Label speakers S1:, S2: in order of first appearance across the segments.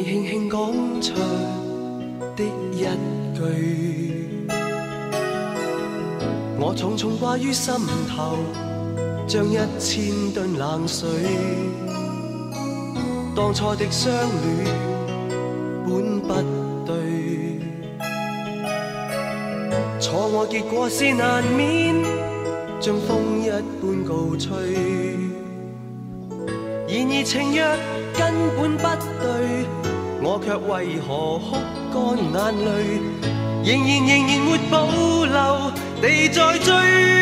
S1: 輕輕講出的一句，我重重掛於心頭，像1000噸冷水。當初的相戀本不對，錯我結果是難免，像風一般告吹。然而情若根本不對，我卻為何哭乾眼淚，仍然沒保留地再追。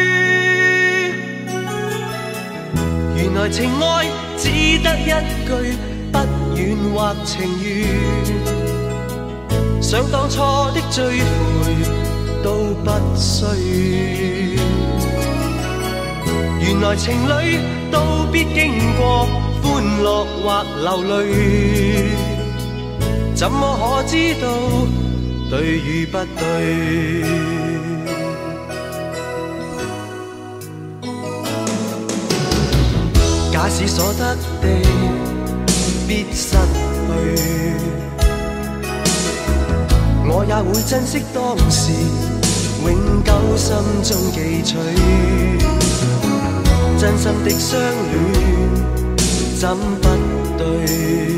S1: 原來情愛只得一句不願或情願，想當初的追悔都不需。原來情侶都必經過歡樂或流淚，怎麼可知道對與不對？假使所得的必失去，我也會珍惜當時，永久心中記取。真心的相戀怎不對？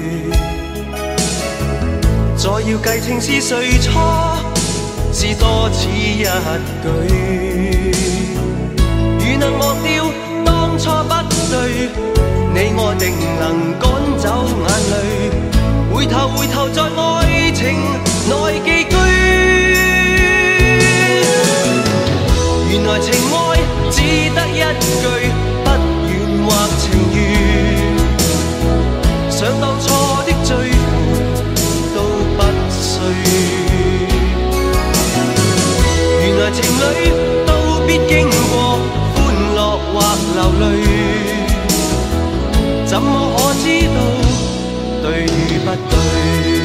S1: 再要計情是誰錯，是多此一句。如能忘掉當初不對，你我定能趕走眼淚，回頭在愛情內寄居。原來情愛只得一句不願或情願，想當初的追悔都不需。原來情侶都必經過歡樂或流淚，怎麼可知道對與不對？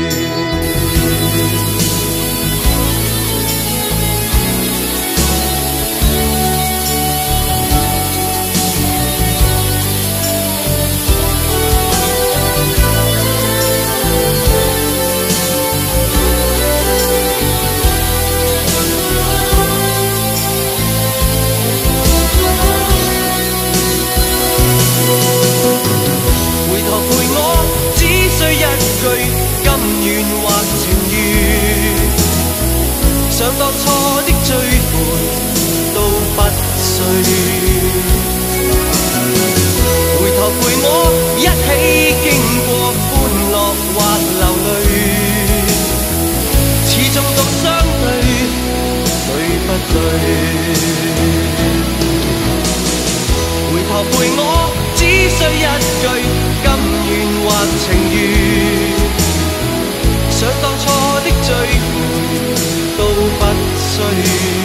S1: 甘願或情願，想當初的追悔都不需。回頭陪我一起經過歡樂或流淚，始終獨相對，對不對？回頭陪我只需一句甘願或情願，想當初的追悔都不需。